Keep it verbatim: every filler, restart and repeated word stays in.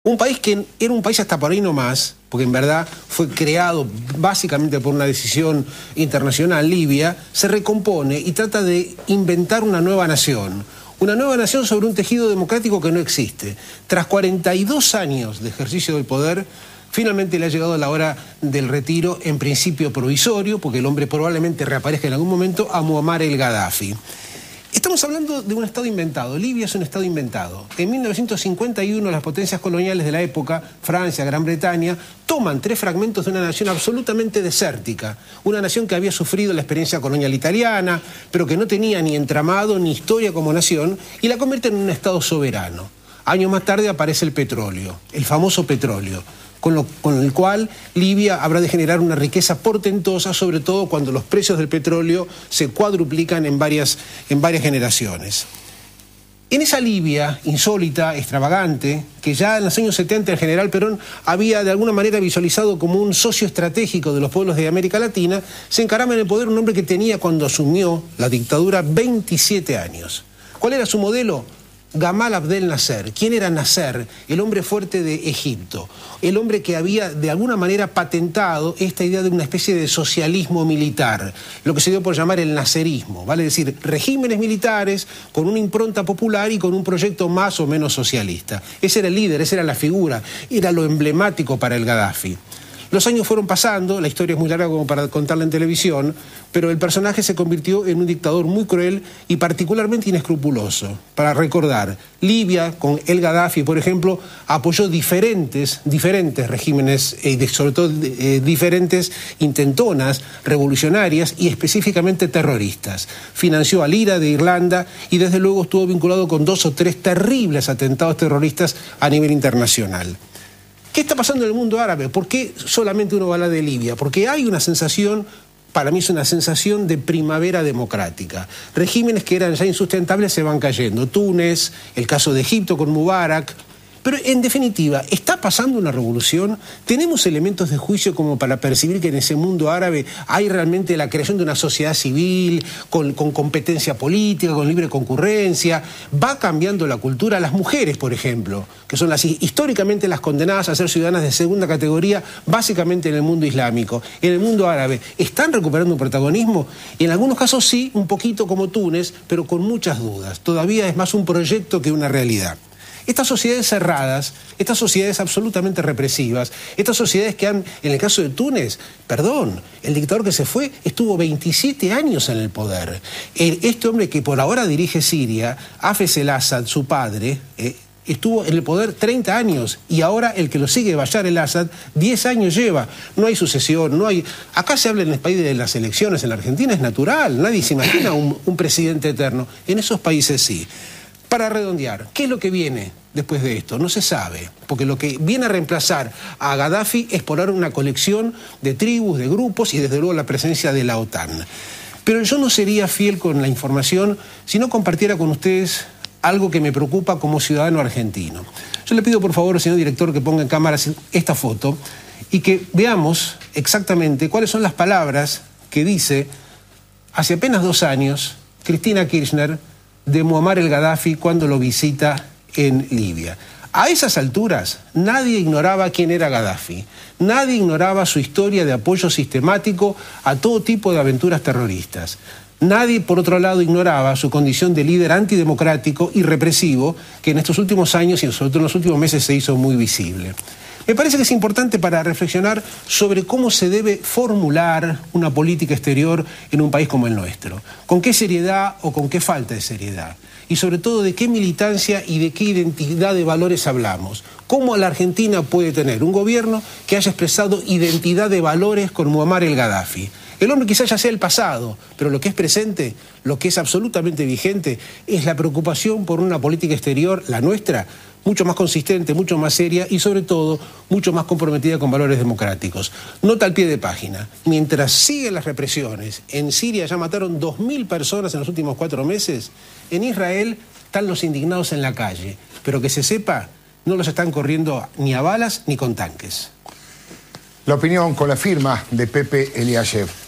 Un país que era un país hasta por ahí nomás, porque en verdad fue creado básicamente por una decisión internacional, Libia, se recompone y trata de inventar una nueva nación. Una nueva nación sobre un tejido democrático que no existe. Tras cuarenta y dos años de ejercicio del poder, finalmente le ha llegado la hora del retiro, en principio provisorio, porque el hombre probablemente reaparezca en algún momento, a Muammar el Gaddafi. Estamos hablando de un Estado inventado. Libia es un Estado inventado. En mil novecientos cincuenta y uno las potencias coloniales de la época, Francia, Gran Bretaña, toman tres fragmentos de una nación absolutamente desértica. Una nación que había sufrido la experiencia colonial italiana, pero que no tenía ni entramado ni historia como nación, y la convierten en un Estado soberano. Años más tarde aparece el petróleo, el famoso petróleo, con, lo, con el cual Libia habrá de generar una riqueza portentosa, sobre todo cuando los precios del petróleo se cuadruplican en varias, en varias generaciones. En esa Libia insólita, extravagante, que ya en los años setenta el general Perón había de alguna manera visualizado como un socio estratégico de los pueblos de América Latina, se encarama en el poder un hombre que tenía, cuando asumió la dictadura, veintisiete años. ¿Cuál era su modelo? Gamal Abdel Nasser. ¿Quién era Nasser? El hombre fuerte de Egipto. El hombre que había de alguna manera patentado esta idea de una especie de socialismo militar, lo que se dio por llamar el nasserismo, vale decir, regímenes militares con una impronta popular y con un proyecto más o menos socialista. Ese era el líder, esa era la figura, era lo emblemático para el Gaddafi. Los años fueron pasando, la historia es muy larga como para contarla en televisión, pero el personaje se convirtió en un dictador muy cruel y particularmente inescrupuloso. Para recordar, Libia, con el Gaddafi, por ejemplo, apoyó diferentes, diferentes regímenes, eh, sobre todo eh, diferentes intentonas revolucionarias y específicamente terroristas. Financió al IRA de Irlanda y desde luego estuvo vinculado con dos o tres terribles atentados terroristas a nivel internacional. ¿Qué está pasando en el mundo árabe? ¿Por qué solamente uno va a hablar de Libia? Porque hay una sensación, para mí es una sensación de primavera democrática. Regímenes que eran ya insustentables se van cayendo. Túnez, el caso de Egipto con Mubarak. Pero en definitiva, ¿está pasando una revolución? ¿Tenemos elementos de juicio como para percibir que en ese mundo árabe hay realmente la creación de una sociedad civil, con, con competencia política, con libre concurrencia? ¿Va cambiando la cultura? Las mujeres, por ejemplo, que son las históricamente las condenadas a ser ciudadanas de segunda categoría, básicamente en el mundo islámico, en el mundo árabe, ¿están recuperando un protagonismo? Y en algunos casos sí, un poquito como Túnez, pero con muchas dudas. Todavía es más un proyecto que una realidad. Estas sociedades cerradas, estas sociedades absolutamente represivas, estas sociedades que han, en el caso de Túnez, perdón, el dictador que se fue estuvo veintisiete años en el poder. Este hombre que por ahora dirige Siria, Hafez el-Assad, su padre, eh, estuvo en el poder treinta años y ahora el que lo sigue, Bashar el-Assad, diez años lleva. No hay sucesión, no hay... Acá se habla en el país de las elecciones, en la Argentina es natural, nadie se imagina un, un presidente eterno. En esos países sí. Para redondear, ¿qué es lo que viene después de esto? No se sabe, porque lo que viene a reemplazar a Gaddafi es por ahora una colección de tribus, de grupos y desde luego la presencia de la OTAN. Pero yo no sería fiel con la información si no compartiera con ustedes algo que me preocupa como ciudadano argentino. Yo le pido por favor, señor director, que ponga en cámara esta foto y que veamos exactamente cuáles son las palabras que dice hace apenas dos años Cristina Kirchner de Muammar el Gaddafi cuando lo visita en Libia. A esas alturas nadie ignoraba quién era Gaddafi, nadie ignoraba su historia de apoyo sistemático a todo tipo de aventuras terroristas. Nadie, por otro lado, ignoraba su condición de líder antidemocrático y represivo que en estos últimos años y sobre todo en los últimos meses se hizo muy visible. Me parece que es importante para reflexionar sobre cómo se debe formular una política exterior en un país como el nuestro. ¿Con qué seriedad o con qué falta de seriedad? Y sobre todo, ¿de qué militancia y de qué identidad de valores hablamos? ¿Cómo la Argentina puede tener un gobierno que haya expresado identidad de valores con Muammar el Gaddafi? El hombre quizás ya sea el pasado, pero lo que es presente, lo que es absolutamente vigente, es la preocupación por una política exterior, la nuestra, mucho más consistente, mucho más seria y sobre todo mucho más comprometida con valores democráticos. Nota al pie de página. Mientras siguen las represiones, en Siria ya mataron dos mil personas en los últimos cuatro meses, en Israel están los indignados en la calle, pero que se sepa, no los están corriendo ni a balas ni con tanques. La opinión con la firma de Pepe Eliashev.